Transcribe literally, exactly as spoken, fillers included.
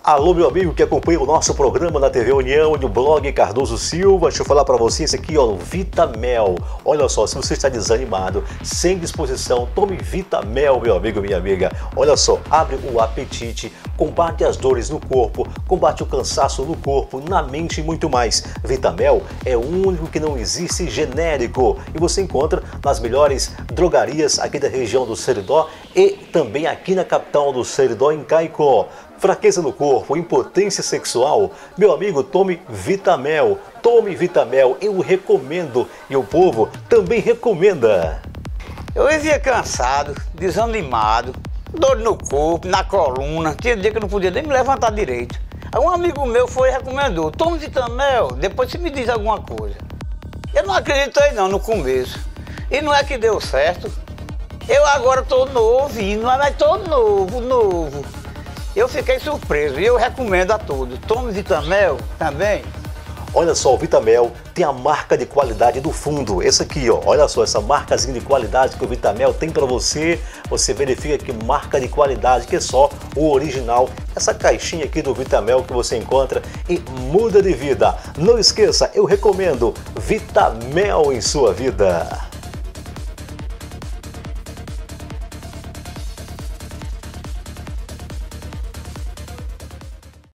Alô, meu amigo que acompanha o nosso programa na T V União e no blog Cardoso Silva. Deixa eu falar para você esse aqui, ó, Vitamel. Olha só, se você está desanimado, sem disposição, tome Vitamel, meu amigo, minha amiga. Olha só, abre o apetite, combate as dores no corpo, combate o cansaço no corpo, na mente e muito mais. Vitamel é o único que não existe genérico e você encontra nas melhores drogarias aqui da região do Seridó e também aqui na capital do Seridó, em Caicó. Fraqueza no corpo, impotência sexual, meu amigo, tome Vitamel, tome Vitamel, eu recomendo e o povo também recomenda. Eu vivia cansado, desanimado, dor no corpo, na coluna, tinha dia que eu não podia nem me levantar direito. Aí um amigo meu foi e recomendou, tome Vitamel, depois você me diz alguma coisa. Eu não acreditei não no começo, e não é que deu certo. Eu agora estou novinho, mas estou novo, novo. Eu fiquei surpreso e eu recomendo a todos. Tome Vitamel também. Olha só, o Vitamel tem a marca de qualidade do fundo. Esse aqui, ó, olha só, essa marcazinha de qualidade que o Vitamel tem para você. Você verifica que marca de qualidade, que é só o original. Essa caixinha aqui do Vitamel que você encontra e muda de vida. Não esqueça, eu recomendo Vitamel em sua vida.